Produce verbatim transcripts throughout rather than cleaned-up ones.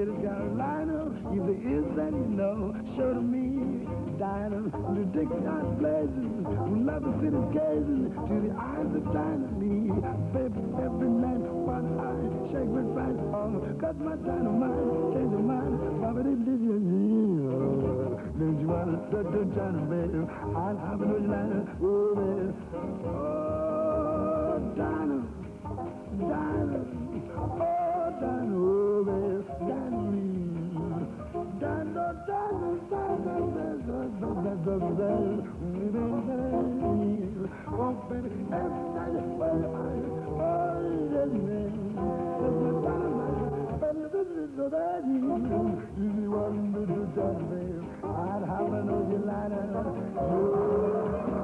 State of Carolina. If there is, then you know. Show to me, Dinah, the Dixon blazes, who love the city gazing to the eyes of Dinah me. Baby, every night, one eye, shake my face on, cut my dynamite, change your mind, Bobby did did you don't you want to do China, baby? I'll have no Dinah, oh, baby. Oh, Dinah, Dinah, oh, Dinah, oh, baby, Dinah me. Dinah, Dinah, oh, baby, every night, well, I, oh, yes, man, that's my dynamite, baby, so that you, you want me to tell me, I'd have an old line,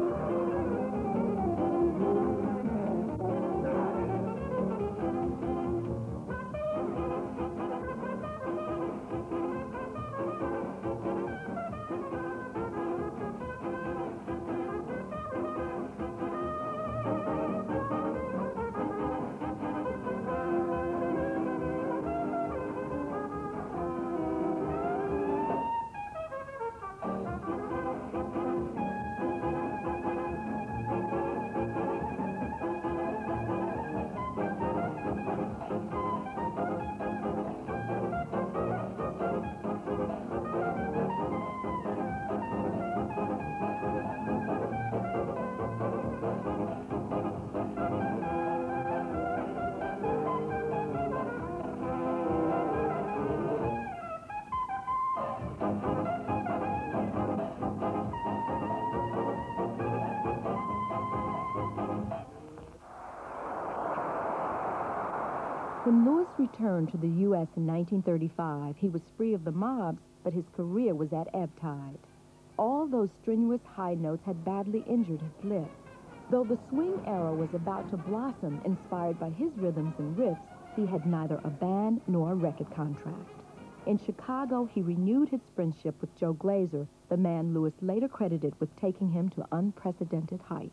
When Louis returned to the U S in nineteen thirty-five, he was free of the mobs, but his career was at ebb tide. All those strenuous high notes had badly injured his lip. Though the swing era was about to blossom, inspired by his rhythms and riffs, he had neither a band nor a record contract. In Chicago, he renewed his friendship with Joe Glazer, the man Louis later credited with taking him to unprecedented heights.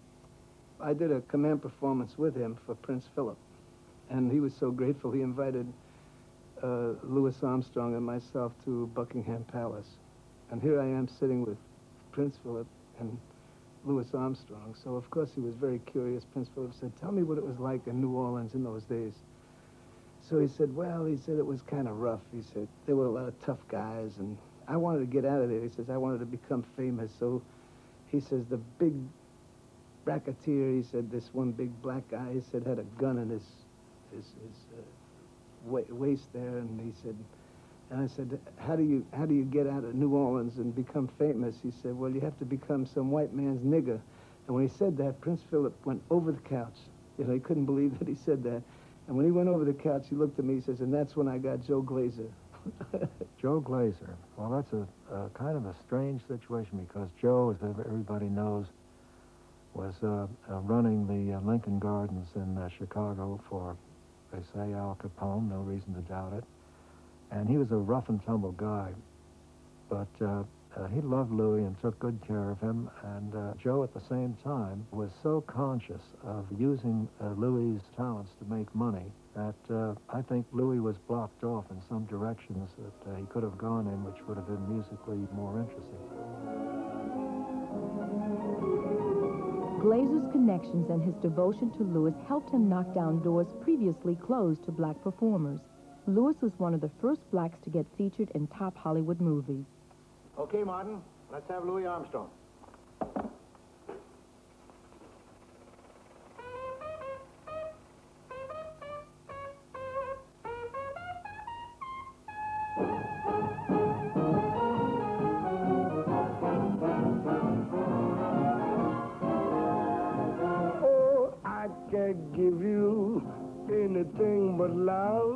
I did a command performance with him for Prince Philip. And he was so grateful, he invited uh, Louis Armstrong and myself to Buckingham Palace. And here I am sitting with Prince Philip and Louis Armstrong. So, of course, he was very curious. Prince Philip said, tell me what it was like in New Orleans in those days. So he said, well, he said it was kind of rough. He said, there were a lot of tough guys, and I wanted to get out of there. He says, I wanted to become famous. So he says, the big racketeer, he said, this one big black guy, he said, had a gun in his his, his uh, wa waist there, and he said, and I said, how do you how do you get out of New Orleans and become famous? He said, well, you have to become some white man's nigger. And when he said that, Prince Philip went over the couch. You know, he couldn't believe that he said that. And when he went over the couch, he looked at me, he says, and that's when I got Joe Glazer. Joe Glazer. Well, that's a, a kind of a strange situation, because Joe, as everybody knows, was uh, uh, running the uh, Lincoln Gardens in uh, Chicago for, they say, Al Capone, no reason to doubt it. And he was a rough and tumble guy. But uh, uh, he loved Louis and took good care of him. And uh, Joe, at the same time, was so conscious of using uh, Louis's talents to make money that uh, I think Louis was blocked off in some directions that uh, he could have gone in, which would have been musically more interesting. Glazer's connections and his devotion to Louis helped him knock down doors previously closed to black performers. Louis was one of the first blacks to get featured in top Hollywood movies. Okay, Martin, let's have Louis Armstrong. Oh, I can't give you anything but love,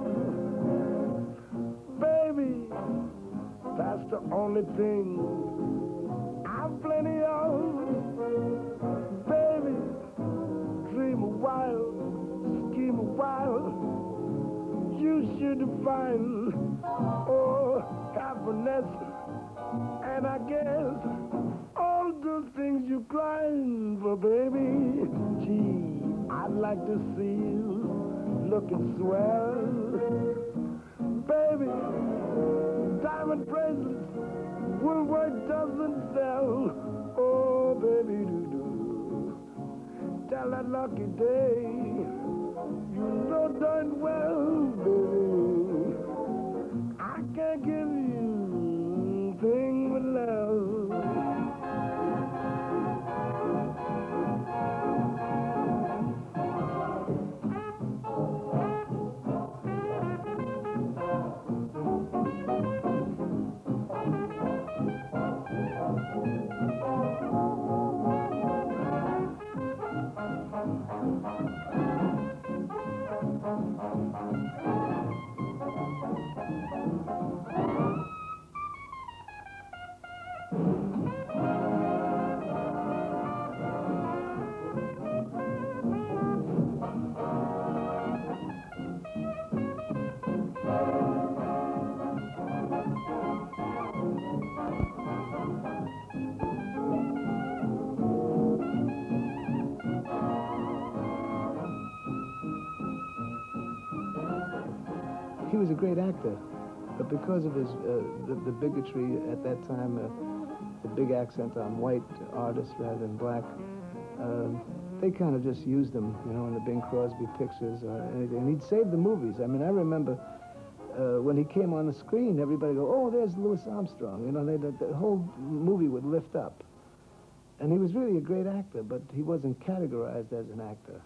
baby. That's the only thing I've plenty of. Baby, dream a while, scheme a while. You should find, oh, happiness. And I guess all the things you're crying for, baby. Gee, I'd like to see you looking swell. Baby, diamond bracelets, Woolworth doesn't sell. Oh, baby, do-do. Tell that lucky day, you know darn well, baby, I can't give you a thing but love. He was a great actor, but because of his uh, the, the bigotry at that time, uh, the big accent on white artists rather than black, uh, they kind of just used him, you know, in the Bing Crosby pictures or anything. And he'd save the movies. I mean, I remember uh, when he came on the screen, everybody go, "Oh, there's Louis Armstrong." You know, they, the, the whole movie would lift up. And he was really a great actor, but he wasn't categorized as an actor.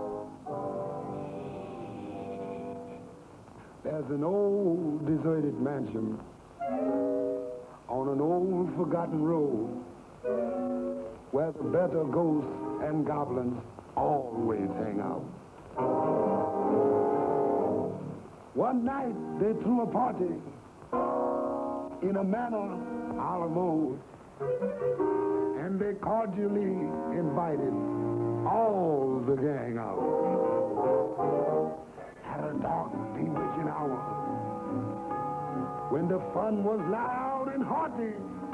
There's an old deserted mansion on an old forgotten road where the better ghosts and goblins always hang out. One night they threw a party in a manor a la mode, and they cordially invited all the gang out. At a dark, bewitching hour, when the fun was loud and hearty,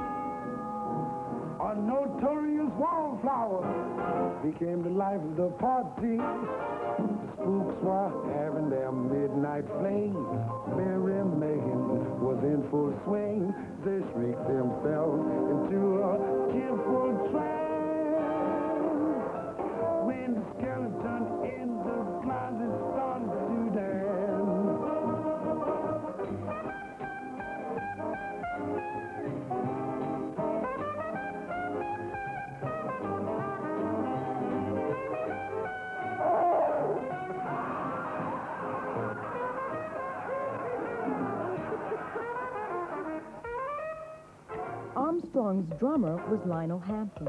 a notorious wallflower became the life of the party. The spooks were having their midnight fling. Merry Megan was in full swing. They shrieked themselves into a tearful trance when the skeleton in the closet started to dance. Armstrong's drummer was Lionel Hampton.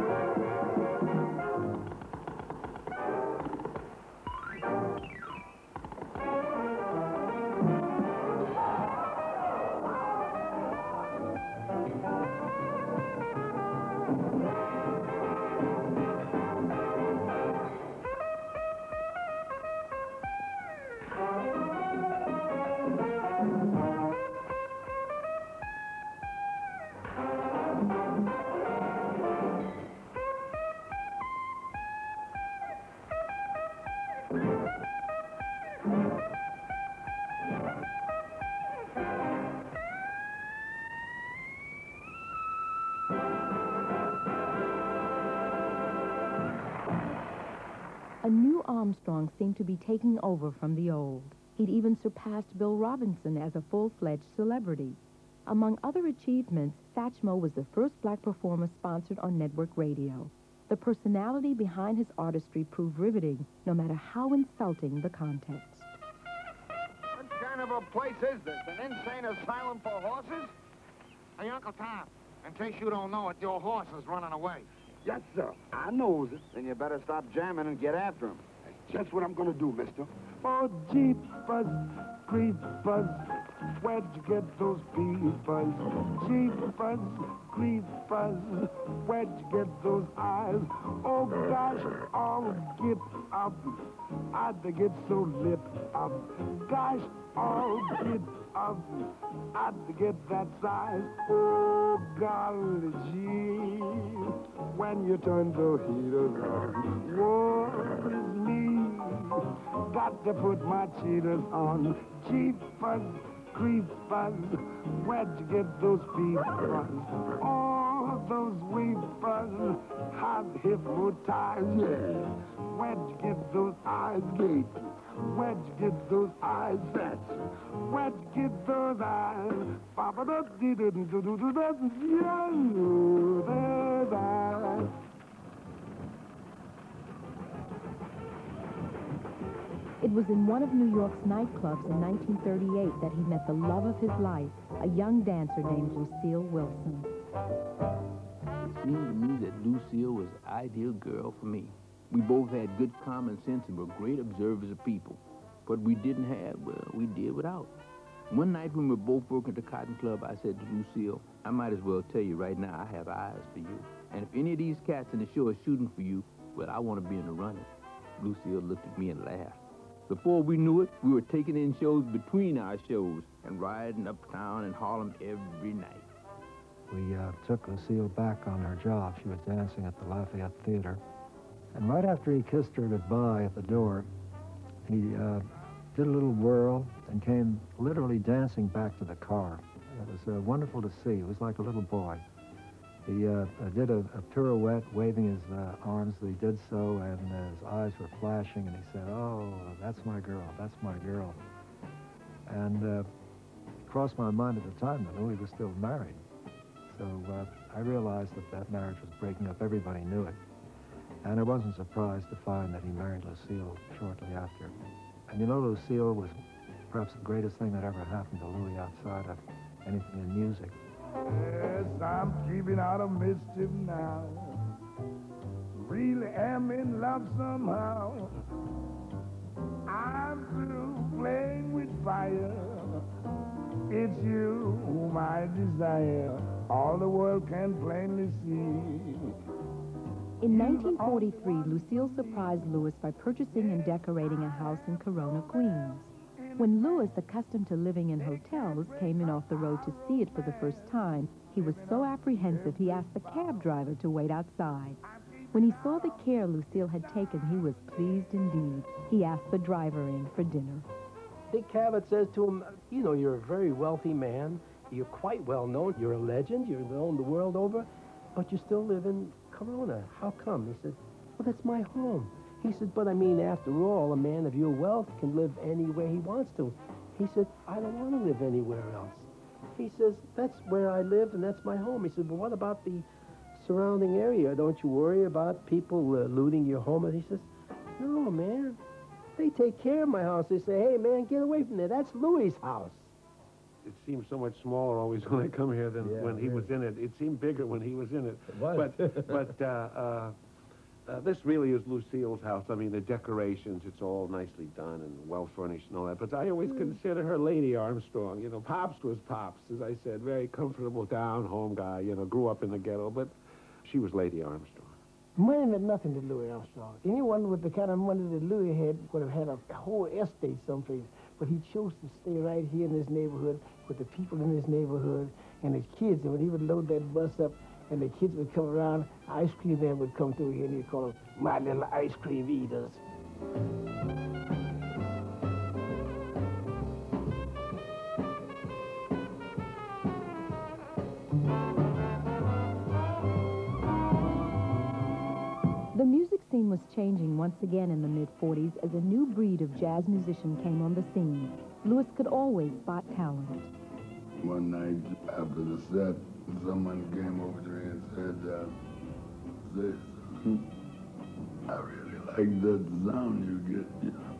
A new Armstrong seemed to be taking over from the old. He'd even surpassed Bill Robinson as a full-fledged celebrity. Among other achievements, Satchmo was the first black performer sponsored on network radio. The personality behind his artistry proved riveting, no matter how insulting the context. What kind of a place is this? An insane asylum for horses? Hey, Uncle Tom, in case you don't know it, your horse is running away. Yes, sir. I knows it. Then you better stop jamming and get after him. That's just what I'm gonna do, mister. Oh, jeepers, creepers, where'd you get those peepers? Jeepers, creepers, where'd you get those eyes? Oh, gosh, I'll get up. I'd get so lit up. Gosh, I'll get up. I'd get that size. Oh, golly gee, when you turn the heaters on, what is me? Got to put my cheaters on. Jeepers, creepers. Where'd you get those peepers? All of those weepers have hypnotized, yeah. Where'd you get those eyes gaped? Where'd you get those eyes set? Where'd you get those eyes? Papa, those eyes. It was in one of New York's nightclubs in nineteen thirty-eight that he met the love of his life, a young dancer named Lucille Wilson. It seemed to me that Lucille was the ideal girl for me. We both had good common sense and were great observers of people. What we didn't have, well, we did without. One night when we were both working at the Cotton Club, I said to Lucille, I might as well tell you right now, I have eyes for you. And if any of these cats in the show are shooting for you, well, I want to be in the running. Lucille looked at me and laughed. Before we knew it, we were taking in shows between our shows and riding uptown in Harlem every night. We uh, took Lucille back on her job. She was dancing at the Lafayette Theater. And right after he kissed her goodbye at the door, he uh, did a little whirl and came literally dancing back to the car. It was uh, wonderful to see. It was like a little boy. He uh, did a, a pirouette, waving his uh, arms. He did so, and uh, his eyes were flashing, and he said, oh, that's my girl, that's my girl. And uh, it crossed my mind at the time that Louis was still married. So uh, I realized that that marriage was breaking up. Everybody knew it. And I wasn't surprised to find that he married Lucille shortly after. And you know, Lucille was perhaps the greatest thing that ever happened to Louis outside of anything in music. Yes, I'm keeping out of mischief now. Really am in love somehow. I'm through playing with fire. It's you whom I desire. All the world can plainly see. In nineteen forty-three, Lucille surprised Louis by purchasing and decorating a house in Corona, Queens. When Louis, accustomed to living in hotels, came in off the road to see it for the first time, he was so apprehensive he asked the cab driver to wait outside. When he saw the care Lucille had taken, he was pleased indeed. He asked the driver in for dinner. Dick Cavett says to him, you know, you're a very wealthy man. You're quite well known. You're a legend. You're known the world over. But you still live in Corona. How come? He said, well, that's my home. He said, but I mean, after all, a man of your wealth can live anywhere he wants to. He said, I don't want to live anywhere else. He says, that's where I live and that's my home. He said, but what about the surrounding area? Don't you worry about people uh, looting your home? And he says, no, man. They take care of my house. They say, hey, man, get away from there. That's Louis' house. It seems so much smaller always when I come here than Yeah, when he really. was in it. It seemed bigger when he was in it. It was. But, but uh, uh, uh, this really is Lucille's house. I mean, the decorations, it's all nicely done and well-furnished and all that. But I always consider her Lady Armstrong. You know, Pops was Pops, as I said. Very comfortable, down-home guy, you know, grew up in the ghetto. But she was Lady Armstrong. Money meant nothing to Louis Armstrong. Anyone with the kind of money that Louis had would have had a whole estate someplace. But he chose to stay right here in this neighborhood with the people in this neighborhood and his kids. And when he would load that bus up and the kids would come around, ice cream man would come through here and he'd call them my little ice cream eaters. The music scene was changing once again in the mid forties as a new breed of jazz musician came on the scene. Louis could always spot talent. One night after the set, someone came over to me and said, uh, this, I really like that sound you get, you know.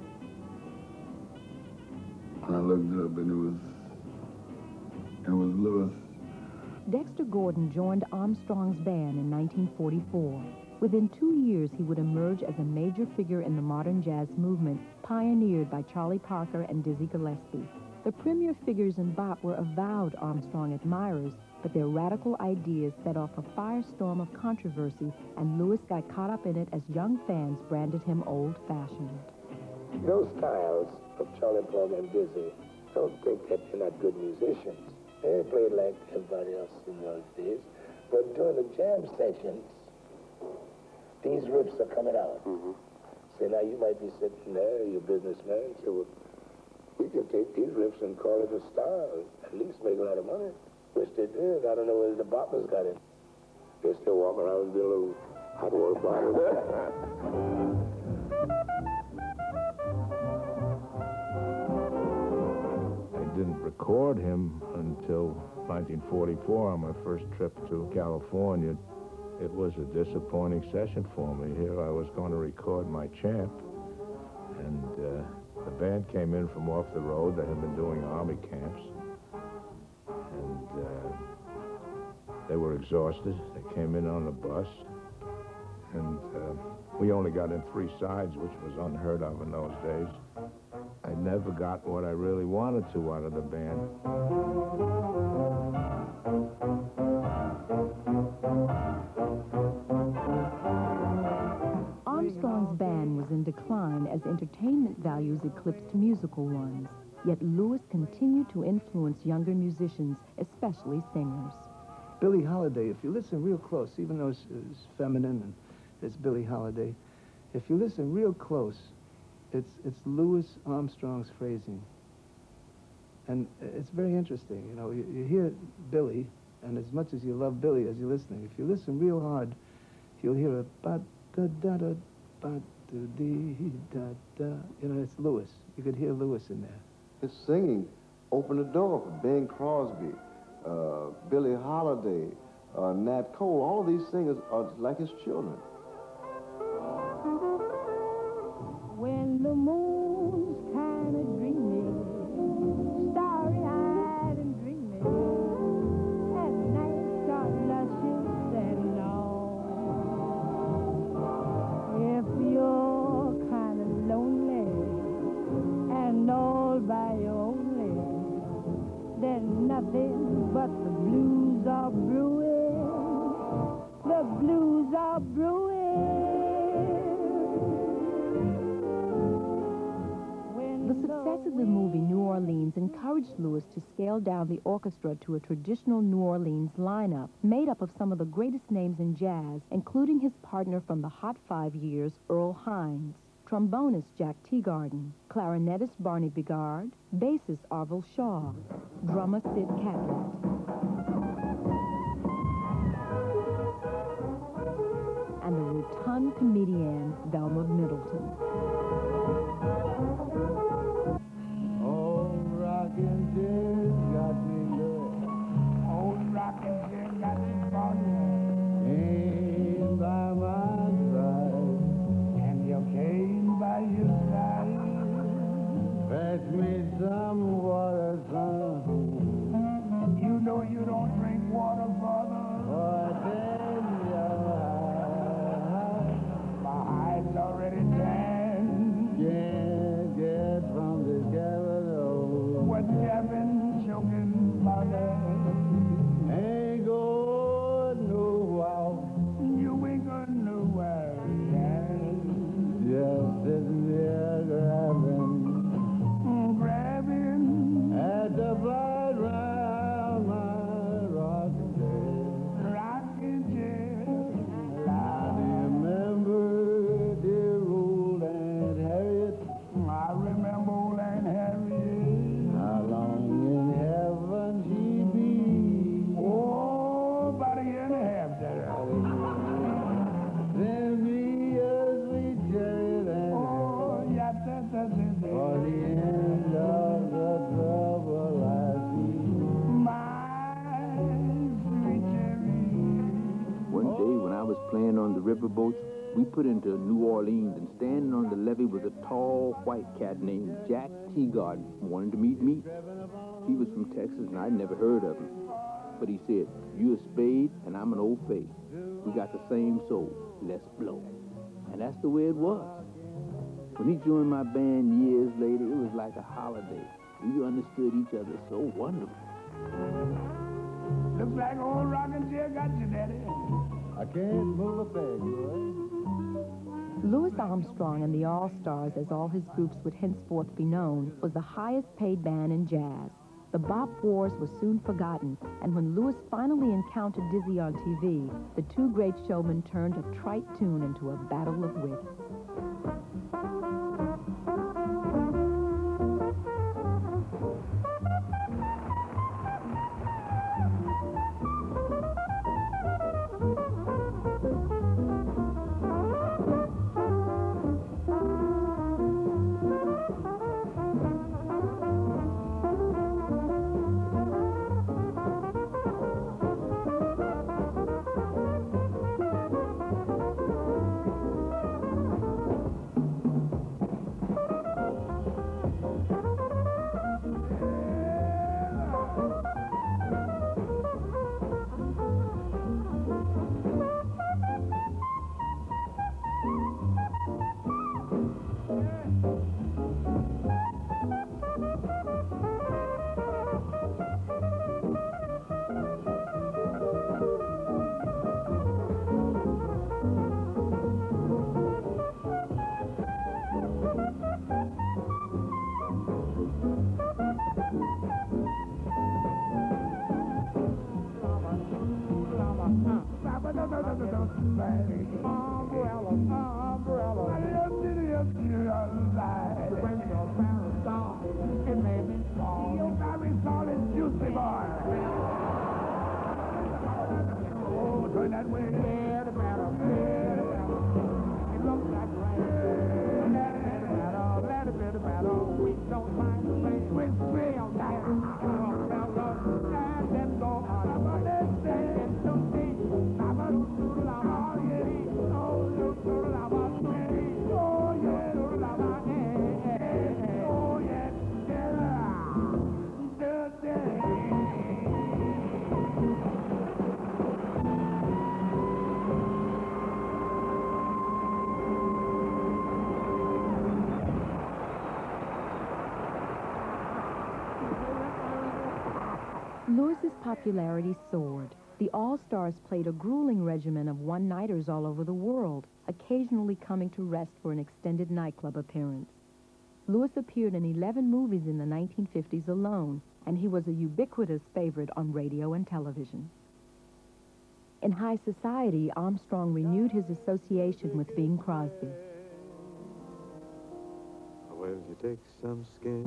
And I looked it up and it was, it was Louis. Dexter Gordon joined Armstrong's band in nineteen forty-four. Within two years, he would emerge as a major figure in the modern jazz movement, pioneered by Charlie Parker and Dizzy Gillespie. The premier figures in bop were avowed Armstrong admirers, but their radical ideas set off a firestorm of controversy, and Louis got caught up in it as young fans branded him old-fashioned. Those styles of Charlie Parker and Dizzy don't think that they're not good musicians. They played like everybody else in those days, but during the jam sessions, these riffs are coming out. Mm-hmm. So now you might be sitting there, you're a businessman, say, well, We could take these riffs and call it a style, at least make a lot of money. Wish they did. I don't know whether the boppers got it. They still walk around with their little hot water bottles. I didn't record him until nineteen forty-four on my first trip to California. It was a disappointing session for me. Here I was going to record my champ, and uh, the band came in from off the road. They had been doing army camps, and uh, they were exhausted. They came in on the bus, and uh, we only got in three sides, which was unheard of in those days. I never got what I really wanted to out of the band. Armstrong's band was in decline as entertainment values eclipsed musical ones. Yet Louis continued to influence younger musicians, especially singers. Billie Holiday, if you listen real close, even though it's, it's feminine and it's Billie Holiday, if you listen real close, it's, it's Louis Armstrong's phrasing. And it's very interesting, you know, you, you hear Billie, and as much as you love Billie as you're listening, if you listen real hard, you'll hear a ba-da-da-da, ba-da-dee-da-da. You know, it's Louis. You could hear Louis in there. His singing opened the door for Bing Crosby, uh, Billie Holiday, uh, Nat Cole. All of these singers are like his children. When the moon's kind of dreamy, starry-eyed and dreamy, and nights are luscious and long. If you're kind of lonely and all by your only, then nothing but the blues are brewing. The blues are brewing. The success of the movie New Orleans encouraged Louis to scale down the orchestra to a traditional New Orleans lineup made up of some of the greatest names in jazz, including his partner from the Hot Five years, Earl Hines, trombonist Jack Teagarden, clarinetist Barney Bigard, bassist Arvell Shaw, drummer Sid Catlett. And the rotund comedian Velma Middleton. Old rockin' chair got me good. Old rockin' chair got me funny. Came by my side, and you came by your side. Fetch me some water, son. You know you don't drink water, brother. For ten years, my hide's already tanned. Can't get from this cabin. What cabin choking mother? Ain't going nowhere. You ain't going nowhere, yeah. Just sitting there grabbing, grabbing at the blood round my rocking chair. Rocking chair. I remember dear old Aunt Harriet. I remember old Aunt Harriet. How long in heaven she be? Oh, about a year and a half, that Send me a sweet chariot and oh, yeah, that, that, that, that. For the end of the trouble I see. My sweet chariot. One day when I was playing on the riverboats, we put into New Orleans, and standing on the levee was a tall white cat named Jack Teagarden. Wanted to meet me. He was from Texas, and I'd never heard of him. But he said, "You a spade, and I'm an old fade. We got the same soul. Let's blow." And that's the way it was. When he joined my band years later, it was like a holiday. We understood each other so wonderful. Looks like old rocking chair got you, Daddy. I can't move a peg, boy. Louis Armstrong and the All-Stars, as all his groups would henceforth be known, was the highest-paid band in jazz. The bop wars were soon forgotten, and when Louis finally encountered Dizzy on T V, the two great showmen turned a trite tune into a battle of wits. Umbrella, umbrella. When your parents died, it made me fall. You very solid, juicy boy. Oh, turn that way. Better, better, better, better. It looks like rain. Better, better, better, better, better. We don't mind the rain. We're real nice. Umbrella, and then go on. Lewis's popularity soared. The All-Stars played a grueling regimen of one-nighters all over the world, occasionally coming to rest for an extended nightclub appearance. Lewis appeared in eleven movies in the nineteen fifties alone, and he was a ubiquitous favorite on radio and television. In high society, Armstrong renewed his association with Bing Crosby. Well, you take some skins,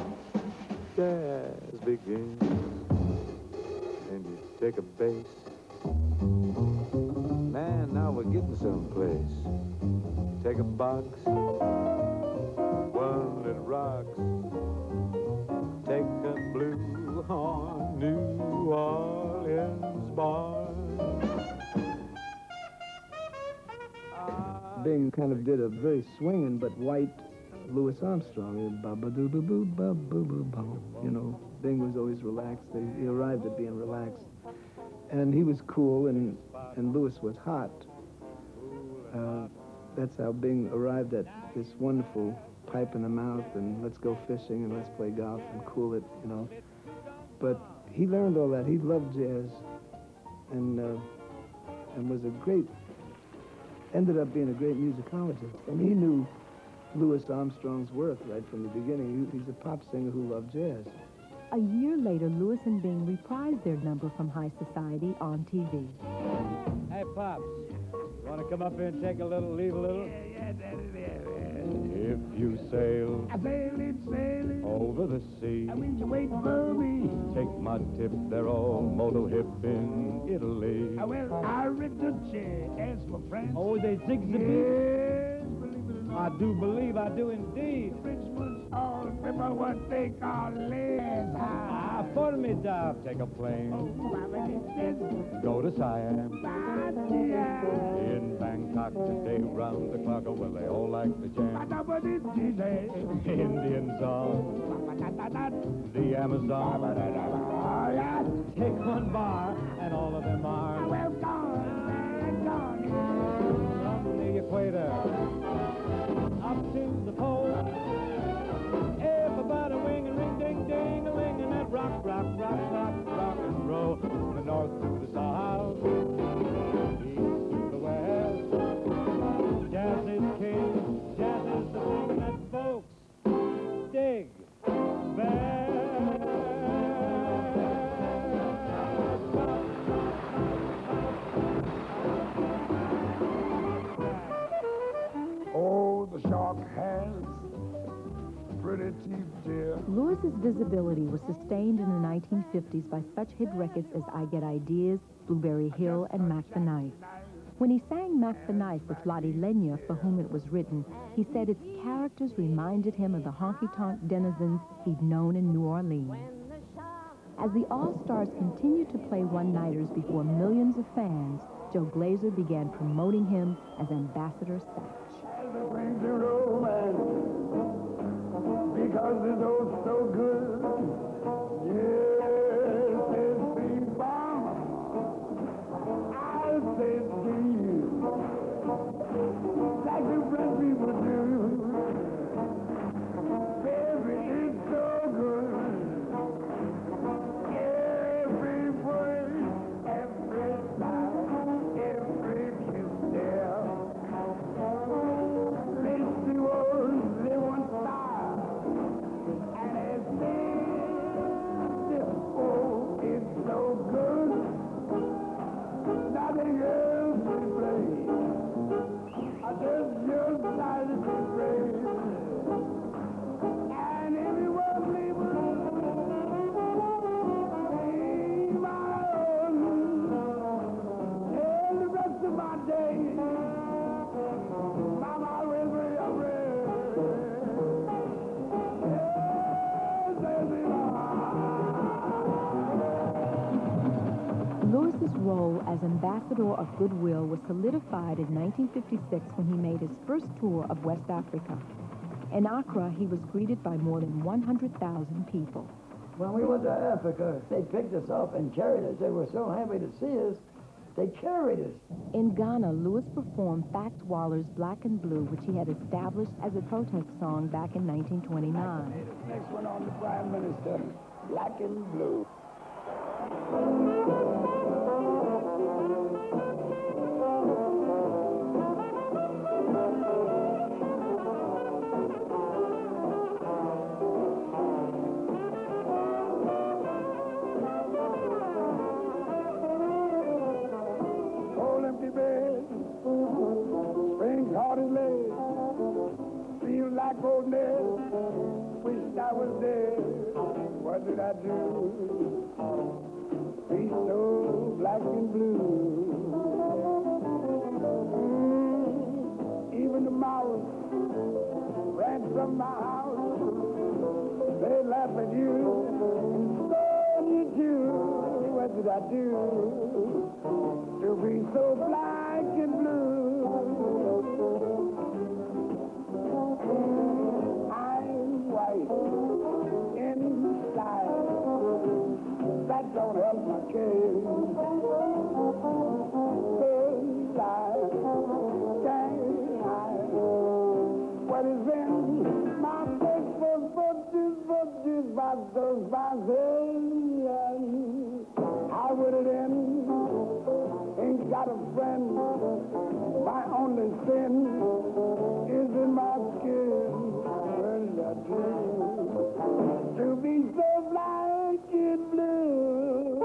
jazz begins, and you take a bass. Man, now we're getting someplace. Take a box, one that rocks. Take a blue horn, New Orleans bar. Bing kind of did a very swinging but white Louis Armstrong. Ba-ba-doo-boo-boo, ba-boo-boo-boo. You know, Bing was always relaxed. He arrived at being relaxed. And he was cool, and, and Louis was hot. Uh, that's how Bing arrived at this wonderful pipe in the mouth, and let's go fishing, and let's play golf, and cool it, you know. But he learned all that. He loved jazz, and, uh, and was a great, ended up being a great musicologist. And he knew Louis Armstrong's worth right from the beginning. He, he's a pop singer who loved jazz. A year later, Lewis and Bing reprised their number from High Society on T V. Hey, Pops, want to come up here and take a little, leave a little? Yeah, yeah, that's it. If you sail, I sail it, sail it. over the sea, I mean, you wait for me. take my tip, they're all moto hip in Italy. I well, I read the chair, as my friend. Oh, they zig the Yes, believe it or not. I do believe, I do indeed. Richmond's all remember what they call Les Ah, formidable. Take a plane, go to Siam. In Bangkok today, round the clock, oh, well, they all like the jam. Indian song, the Amazon. Take one bar, and all of them are well gone, gone. from the equator up to the pole. Everybody wing a ring, ding, ding, a ling, and that rock, rock, rock, rock, rock and roll. From the north to the south, east to the west. Jazz is king, jazz is the thing that folks dig best. Oh, the shark has pretty teeth, dear. Lewis's visibility was sustained in the nineteen fifties by such hit records as I Get Ideas, Blueberry Hill, and Mac the Knife. When he sang Mac the Knife with Lottie Lenya, for whom it was written, he said its characters reminded him of the honky-tonk denizens he'd known in New Orleans. As the All-Stars continued to play one-nighters before millions of fans, Joe Glazer began promoting him as Ambassador Satch. Brings you romance because it's oh so good. Yes, it's the bomb. I'll say it to you like the French people do. Baby, it's so good. Every word, every sigh, every kiss there. They see what they want style, and they say Louis' role as ambassador of goodwill was solidified in nineteen fifty-six when he made his first tour of West Africa. In Accra, he was greeted by more than one hundred thousand people. When we went to Africa, they picked us up and carried us. They were so happy to see us, they carried us. In Ghana, Louis performed Fats Waller's Black and Blue, which he had established as a protest song back in nineteen twenty-nine. Next one on the Prime Minister, Black and Blue. Cold empty bed, springs hard as lead, feel like old Ned, wished I was dead. What did I do? Be so black and blue. Mm, even the mouse ran from my house. They laugh at you, and you too. What did I do to be so black and blue? Mm, I'm white inside. That don't help my case. Cause I can't hide what is in my face for forties, forties, vasos, vasos. How would it end? Ain't got a friend. My only sin is in my skin. What did I do to be so black and blue?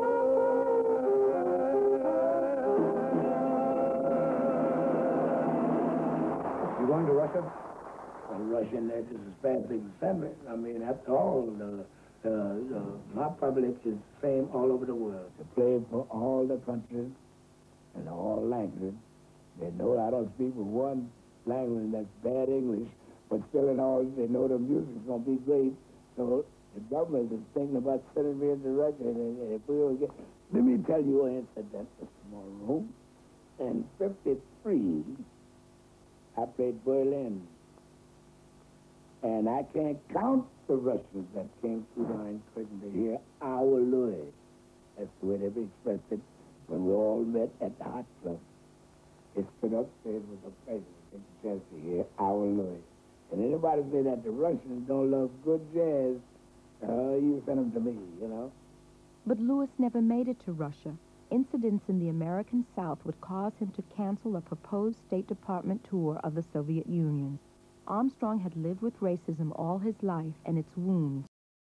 You going to Russia? Well, Russia and that is a bad big family. I mean, after all, the, the, the, my public is famed all over the world. To play for all the countries and all languages. They know I don't speak with one language that's bad English, but still in all, they know the music's going to be great. So the government is thinking about sending me into Russia. And if we will get... Let me tell you an incident, Mister Monroe. In fifty-three, I played Berlin. And I can't count the Russians that came through the Iron Curtain to hear our Louis. That's the way they expressed it when we all met at the Hot Club. It stood upstairs with a pleasure to get the chance to hear our Louis. And anybody say that the Russians don't love good jazz, uh, you send them to me, you know. But Louis never made it to Russia. Incidents in the American South would cause him to cancel a proposed State Department tour of the Soviet Union. Armstrong had lived with racism all his life, and its wounds